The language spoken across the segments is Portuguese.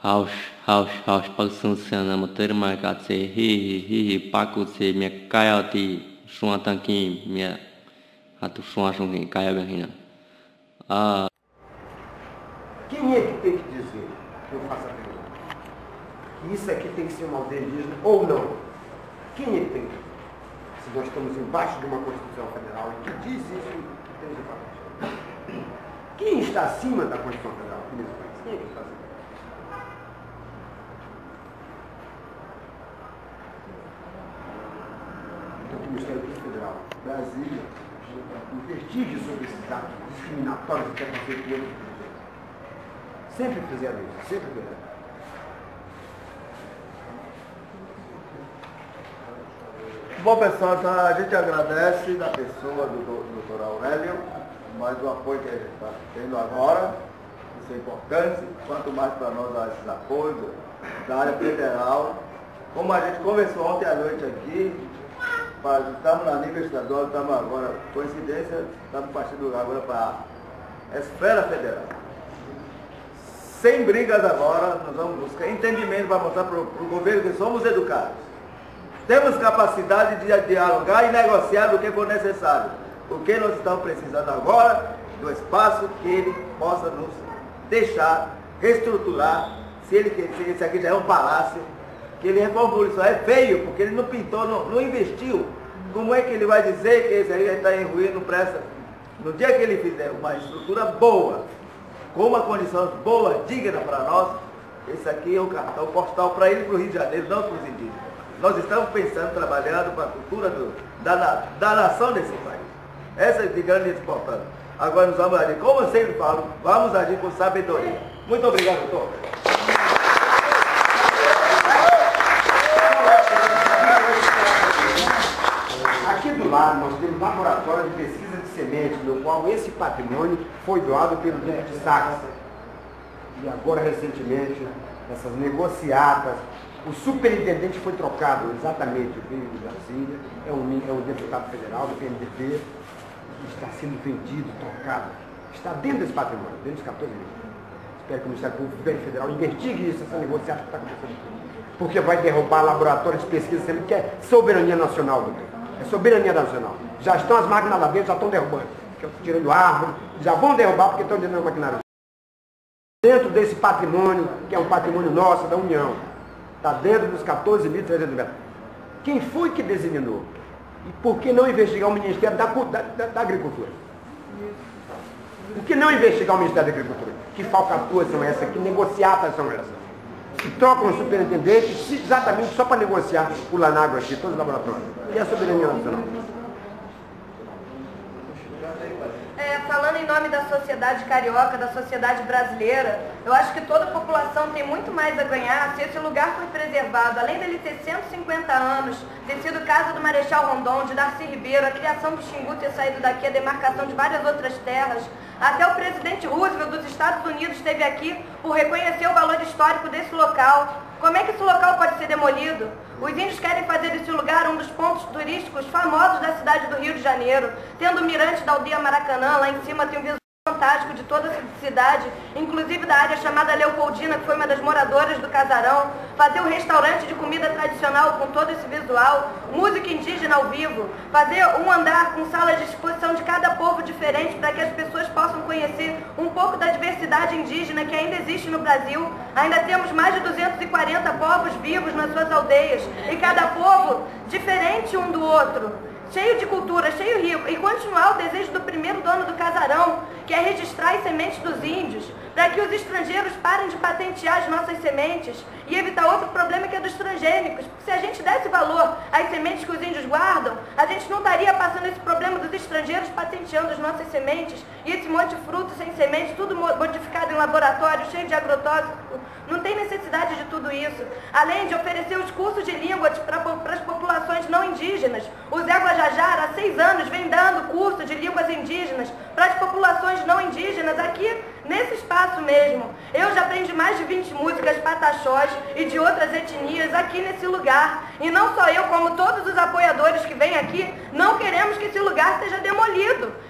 House, house, pagsun sana motor markatse, hi, pakutse, minha caiati, sua tanquim, minha, atu sua junguim, caia bem, Quem é que tem que dizer que eu faço a pergunta? Que isso aqui tem que ser uma aldeia indígena ou não? Quem é que tem que dizer? Se nós estamos embaixo de uma Constituição Federal que diz isso que temos de fazer. Quem está acima da Constituição Federal aqui nesse país? Quem é que está acima? Então, o Ministério Público Federal, Brasília, investigue sobre esses atos discriminatórios e preconceituosos. Sempre fizeram isso, sempre fizeram. Bom, pessoal, então a gente agradece da pessoa do Dr. Aurélio, mais o apoio que a gente está tendo agora. Isso é importante, quanto mais para nós dar esses apoios da área federal. Como a gente conversou ontem à noite aqui, estamos na nível estadual, estamos agora, coincidência, estamos partindo agora para a esfera federal. Sem brigas agora, nós vamos buscar entendimento para mostrar para o governo que somos educados. Temos capacidade de dialogar e negociar do que for necessário. O que nós estamos precisando agora do espaço que ele possa nos deixar reestruturar. Se esse aqui já é um palácio, que ele reformule, isso é feio, porque ele não pintou, não investiu. Como é que ele vai dizer que esse aí está em ruína, não presta? No dia que ele fizer uma estrutura boa, com uma condição boa, digna para nós, esse aqui é o cartão postal para ele, para o Rio de Janeiro, não para os indígenas. Nós estamos pensando, trabalhando para a cultura da nação desse país. Essa é de grande importância. Agora nós vamos agir, como eu sempre falo, vamos agir com sabedoria. Muito obrigado, doutor. Aqui do lado nós temos um laboratório de pesquisa de sementes, no qual esse patrimônio foi doado pelo Duque de Saxe. E agora, recentemente, essas negociatas, o superintendente foi trocado, exatamente, veio de Brasília, é um deputado federal do PMDB, está sendo vendido, trocado, está dentro desse patrimônio, dentro dos 14 mil. Espero que o Ministério Público Federal investigue isso, essa negociata que está acontecendo aqui. Porque vai derrubar laboratórios de pesquisa, sendo que é soberania nacional, doutor. É soberania nacional. Já estão as máquinas lá dentro, já estão derrubando. Tirando árvore, já vão derrubar porque estão dentro da maquinária. Dentro desse patrimônio, que é um patrimônio nosso, da União. Está dentro dos 14.300 metros. Quem foi que designou? E por que não investigar o Ministério da Agricultura? Por que não investigar o Ministério da Agricultura? Que falcatruas são essas? Que negociatas são essas? Que trocam o superintendente exatamente só para negociar o Lanagro aqui, todos os laboratórios. E a soberania nacional? Falando em nome da sociedade carioca, da sociedade brasileira, eu acho que toda a população tem muito mais a ganhar se esse lugar for preservado. Além dele ter 150 anos, ter sido casa do Marechal Rondon, de Darcy Ribeiro, a criação do Xingu ter saído daqui, a demarcação de várias outras terras, até o presidente Roosevelt dos Estados Unidos esteve aqui por reconhecer o valor histórico desse local. Como é que esse local pode ser demolido? Os índios querem fazer desse lugar um dos pontos turísticos famosos da cidade do Rio de Janeiro, tendo o mirante da aldeia Maracanã, lá em cima tem um visual fantástico de toda a cidade, inclusive da área chamada Leopoldina, que foi uma das moradoras do casarão, fazer um restaurante de comida tradicional com todo esse visual, música indígena ao vivo, fazer um andar com salas de exposição de cada povo diferente para que as pessoas possam conhecer um pouco da diversidade indígena que ainda existe no Brasil. Ainda temos mais de 240 povos vivos nas suas aldeias e cada povo diferente um do outro, cheio de cultura, cheio rico, e continuar o desejo do primeiro dono do casarão, que é registrar as sementes dos índios, para que os estrangeiros parem de patentear as nossas sementes e evitar outro problema que é dos transgênicos. Porque se a gente desse valor às sementes que os índios guardam, a gente não estaria passando esse problema dos estrangeiros patenteando as nossas sementes e esse monte de frutos sem sementes, tudo modificado em laboratório, cheio de agrotóxico. Não tem necessidade de tudo isso. Além de oferecer os cursos de línguas para as populações não indígenas. O Zé Guajajara, há 6 anos, vem dando curso de línguas indígenas para as populações não indígenas aqui nesse espaço mesmo. Eu já aprendi mais de 20 músicas pataxós e de outras etnias aqui nesse lugar. E não só eu, como todos os apoiadores que vêm aqui, não queremos que esse lugar seja demolido.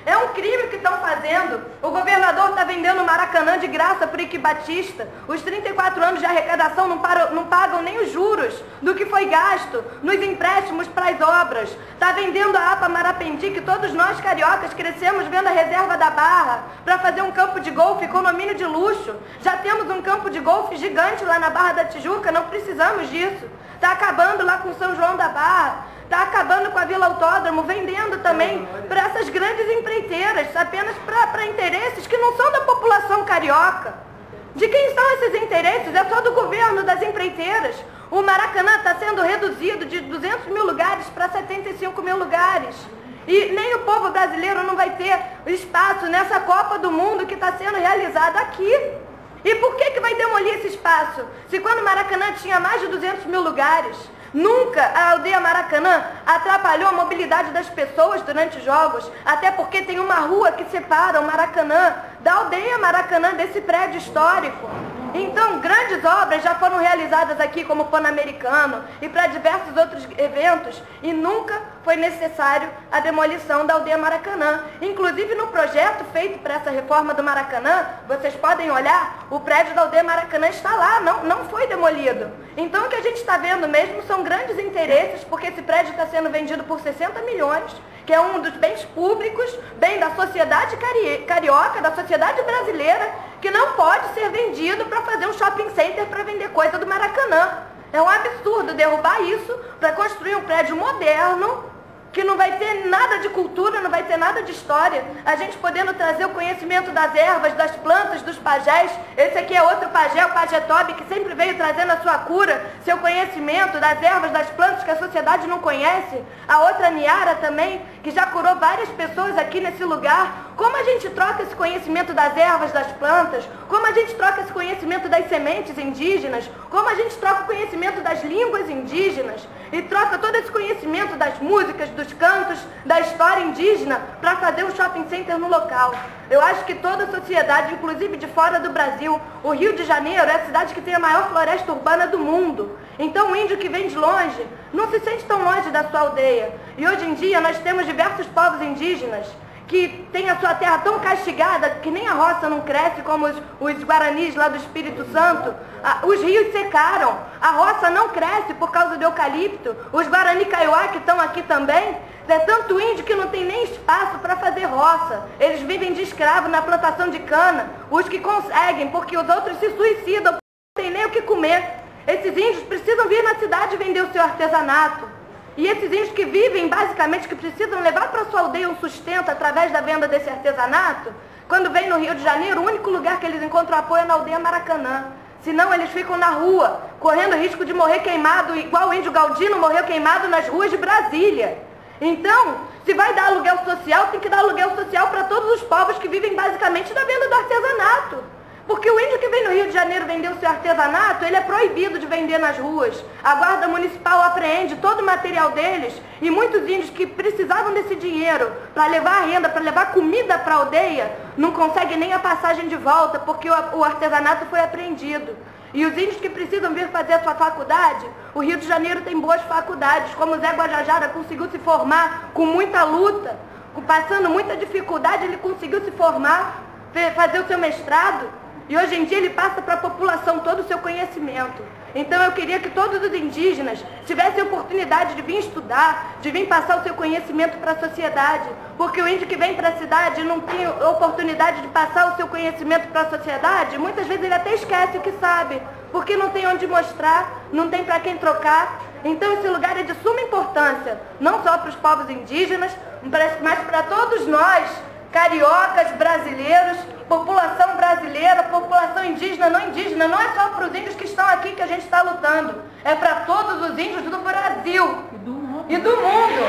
É um crime que estão fazendo. O governador está vendendo o Maracanã de graça para o Ike Batista. Os 34 anos de arrecadação não pagam nem os juros do que foi gasto nos empréstimos para as obras. Está vendendo a APA Marapendi, que todos nós cariocas crescemos vendo a reserva da Barra, para fazer um campo de golfe, condomínio de luxo. Já temos um campo de golfe gigante lá na Barra da Tijuca, não precisamos disso. Está acabando lá com São João da Barra. Está acabando com a Vila Autódromo, vendendo também para essas grandes empreiteiras, apenas para interesses que não são da população carioca. De quem são esses interesses? É só do governo, das empreiteiras. O Maracanã está sendo reduzido de 200 mil lugares para 75 mil lugares. E nem o povo brasileiro não vai ter espaço nessa Copa do Mundo que está sendo realizada aqui. E por que vai demolir esse espaço? Se quando o Maracanã tinha mais de 200 mil lugares, nunca a aldeia Maracanã atrapalhou a mobilidade das pessoas durante os jogos, até porque tem uma rua que separa o Maracanã da aldeia Maracanã desse prédio histórico. Então, grandes obras já foram realizadas aqui, como o Pan-Americano e para diversos outros eventos, e nunca foi necessário a demolição da aldeia Maracanã. Inclusive, no projeto feito para essa reforma do Maracanã, vocês podem olhar, o prédio da aldeia Maracanã está lá, não foi demolido. Então, o que a gente está vendo mesmo são grandes interesses, porque esse prédio está sendo vendido por 60 milhões, que é um dos bens públicos, bem da sociedade carioca, da sociedade brasileira, que não pode ser vendido para fazer um shopping center para vender coisa do Maracanã. É um absurdo derrubar isso para construir um prédio moderno, que não vai ter nada de cultura, não vai ter nada de história. A gente podendo trazer o conhecimento das ervas, das plantas, dos pajés. Esse aqui é outro pajé, o Pajé Tobi, que sempre veio trazendo a sua cura, seu conhecimento das ervas, das plantas que a sociedade não conhece. A outra Niara também, que já curou várias pessoas aqui nesse lugar. Como a gente troca esse conhecimento das ervas, das plantas? Como a gente troca esse conhecimento das sementes indígenas? Como a gente troca o conhecimento das línguas indígenas? E troca todo esse conhecimento das músicas, dos cantos, da história indígena para fazer um shopping center no local. Eu acho que toda a sociedade, inclusive de fora do Brasil, o Rio de Janeiro é a cidade que tem a maior floresta urbana do mundo. Então o índio que vem de longe não se sente tão longe da sua aldeia. E hoje em dia nós temos diversos povos indígenas que têm a sua terra tão castigada que nem a roça não cresce, como os guaranis lá do Espírito Santo. Os rios secaram, a roça não cresce por causa do eucalipto. Os guarani kaiowá que estão aqui também, é tanto índio que não tem nem espaço para fazer roça. Eles vivem de escravo na plantação de cana, os que conseguem, porque os outros se suicidam, não tem nem o que comer. Esses índios precisam vir na cidade vender o seu artesanato. E esses índios que vivem, basicamente, que precisam levar para sua aldeia um sustento através da venda desse artesanato, quando vêm no Rio de Janeiro, o único lugar que eles encontram apoio é na aldeia Maracanã. Senão eles ficam na rua, correndo risco de morrer queimado, igual o índio Galdino morreu queimado nas ruas de Brasília. Então, se vai dar aluguel social, tem que dar aluguel social para todos os povos que vivem basicamente da venda do artesanato. Porque o índio que vem no Rio de Janeiro vender o seu artesanato, ele é proibido de vender nas ruas. A guarda municipal apreende todo o material deles e muitos índios que precisavam desse dinheiro para levar a renda, para levar comida para a aldeia, não conseguem nem a passagem de volta porque o artesanato foi apreendido. E os índios que precisam vir fazer a sua faculdade, o Rio de Janeiro tem boas faculdades, como o Zé Guajajara conseguiu se formar com muita luta, passando muita dificuldade, ele conseguiu se formar, fazer o seu mestrado. E hoje em dia ele passa para a população todo o seu conhecimento. Então eu queria que todos os indígenas tivessem oportunidade de vir estudar, de vir passar o seu conhecimento para a sociedade. Porque o índio que vem para a cidade e não tem oportunidade de passar o seu conhecimento para a sociedade, muitas vezes ele até esquece o que sabe, porque não tem onde mostrar, não tem para quem trocar. Então esse lugar é de suma importância, não só para os povos indígenas, mas para todos nós, cariocas, brasileiros, população brasileira, população indígena, não é só para os índios que estão aqui que a gente está lutando, é para todos os índios do Brasil e do mundo.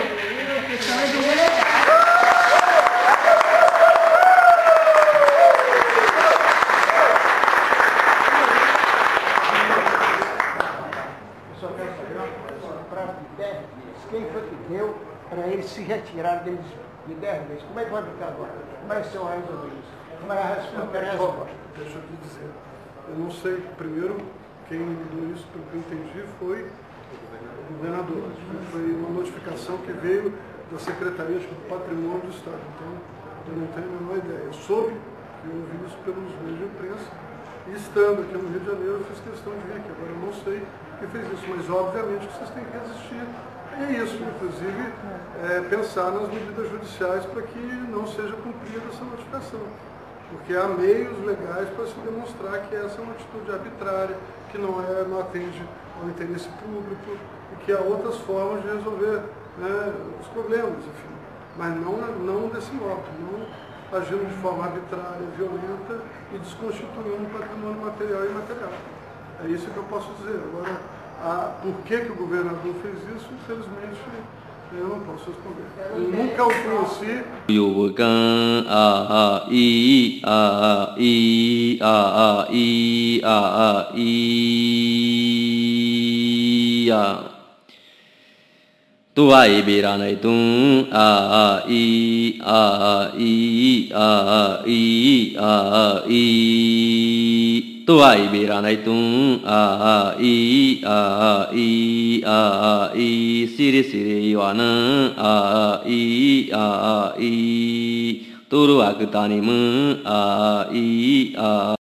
Eu só quero saber um prazo de 10 dias. Quem foi que deu para eles se retirarem deles de 10 vezes? Como é que vai ficar agora? Como é que o senhor vai resolver isso? Como é a resposta? Deixa eu te dizer. Eu não sei, primeiro, quem deu isso, pelo que eu entendi, foi o governador. Foi uma notificação que veio da Secretaria do Patrimônio do Estado. Então, Eu não tenho a menor ideia. Eu soube que eu ouvi isso pelos meios de imprensa e estando aqui no Rio de Janeiro eu fiz questão de vir aqui. Agora eu não sei quem fez isso, mas obviamente que vocês têm que resistir. E é isso, inclusive, pensar nas medidas judiciais para que não seja cumprida essa notificação. Porque há meios legais para se demonstrar que essa é uma atitude arbitrária, que não atende ao interesse público e que há outras formas de resolver, né, os problemas, enfim. Mas não desse modo, não agindo de forma arbitrária, violenta e desconstituindo patrimônio material e imaterial. É isso que eu posso dizer. Agora, por que o governador fez isso, infelizmente, eu não posso responder. Eu nunca o conheci. Tu ai bira nai tum tu ai bira nai tum siri siri yuana turu agutani mu